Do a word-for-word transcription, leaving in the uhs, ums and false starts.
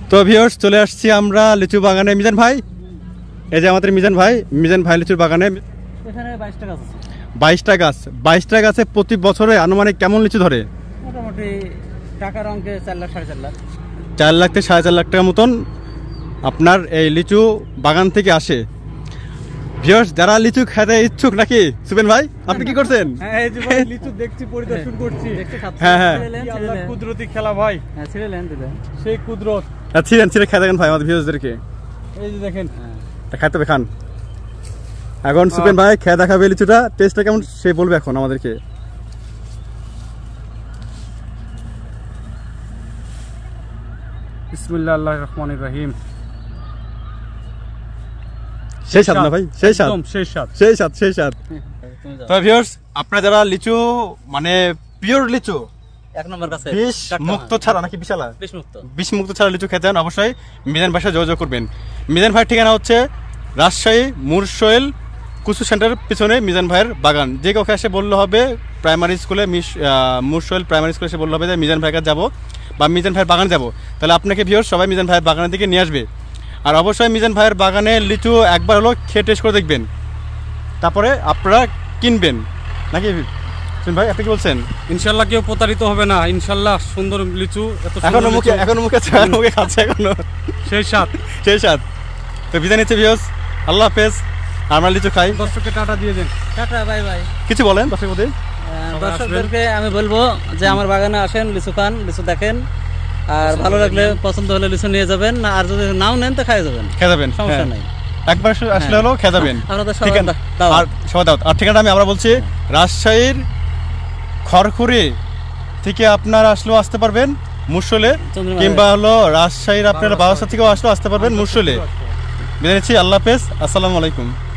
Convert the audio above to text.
তো ভিউয়ার্স চলে আসছি আমরা লিচু বাগানে। মিজান ভাই, এই যে আমাদের মিজান ভাই, মিজান ভাই লিচুর বাগানে এখানে বাইশটা গাছ আছে। বাইশটা গাছ, বাইশটা গাছে প্রতি বছরে আনুমানিক কেমন লিচু ধরে? মোটামুটি টাকার অঙ্কে চার লাখ সাড়ে চার লাখ চার লাখ থেকে সাড়ে চার লাখ টাকার মতন আপনার এই লিচু বাগান থেকে আসে। ভিউয়ার্স যারা লিচু খেতে ইচ্ছুক নাকি সুবেন ভাই, আপনি কি করছেন? হ্যাঁ এই যে ভাই লিচু দেখছি, পরিদর্শন করছি। হ্যাঁ হ্যাঁ আল্লাহর কুদরতি খেলা ভাই। হ্যাঁ ছেড়ে লেন দিলেন সেই কুদরত। ছিলেন ছিলেন খেয়ে দেখেন ভাই আমাদের ভিউয়ার্সদেরকে। এই যে দেখেন, খাইতে হবে, খান। এখন সুবেন ভাই খেয়ে দেখাবে লিচুটা, টেস্টটা কেমন সে বলবে এখন আমাদেরকে। বিসমিল্লাহ আল্লাহির রহমানির রহিম। সেই স্বাদ না ভাই, সেই স্বাদ, একদম সেই স্বাদ, সেই স্বাদ, সেই স্বাদ। তো ভিউয়ার্স আপনারা যারা লিচু মানে পিওর লিচু এক নম্বর কাছে বিষ মুক্ত ছাড়া নাকি বিশালা বিষ মুক্ত বিষ মুক্ত ছাড়া লিচু খেতে চান অবশ্যই মিজান ভাইয়ের সাথে যোগাযোগ করবেন। মিজান ভাইয়ের ঠিকানা হচ্ছে রাজশাহী মুরশোয়েল কুসু সেন্টারের পিছনে মিজান ভাইয়ের বাগান। যে কাউকে এসে বললে হবে প্রাইমারি স্কুলে মিস মুরশোয়েল প্রাইমারি স্কুলে এসে বললে হবে যে মিজান ভাইয়ের কাছে যাবো বা মিজান ভাইয়ের বাগানে যাবো, তাহলে আপনাকে ভিউয়ার্স সবাই মিজান ভাইয়ের বাগানের দিকে নিয়ে আসবে। আর অবশ্যই মিজান ভাইয়ের বাগানে লিচু একবার হলো খেয়ে টেস্ট করে দেখবেন, তারপরে আপনারা কিনবেন নাকি ভাই, আপনি কি বলছেন? ইনশাআল্লাহ কেউ প্রতারিত হবে না, ইনশাআল্লাহ সুন্দর লিচু। এত এখনো মুখে এখনো মুখে মুখে খাচ্ছে এখনো সেই স্বাদ, সেই স্বাদ। তো বিদায় নিচ্ছে ভিউয়ার্স, আল্লাহ হাফেজ। আমরা লিচু খাই। দর্শককে টাটা দিয়ে দেন। Tata bye bye. কিছু বলেন দর্শক মধ্যে? দর্শকদেরকে আমি বলবো যে আমার বাগানে আসেন, লিচু খান, লিচু দেখেন, আর ভালো লাগলে পছন্দ হলে লিচু নিয়ে যাবেন, আর যদি নাও নেন তো খাই যাবেন, খেয়ে যাবেন, সমস্যা নাই। একবার আসলে হলো খেয়ে যাবেন। ঠিকানা আর সবাই দাও। আর ঠিকানাটা আমি আবার বলছি, রাজশাহীর খড়খড়ি থেকে আপনারা আসলেও আসতে পারবেন মুরশোলে, কিংবা হলো রাজশাহীর আপনারা বারাসাত থেকেও আসলেও আসতে পারবেন মুরশোলে। বিদায় নিচ্ছি, আল্লাহ হাফেজ, আসসালামু আলাইকুম।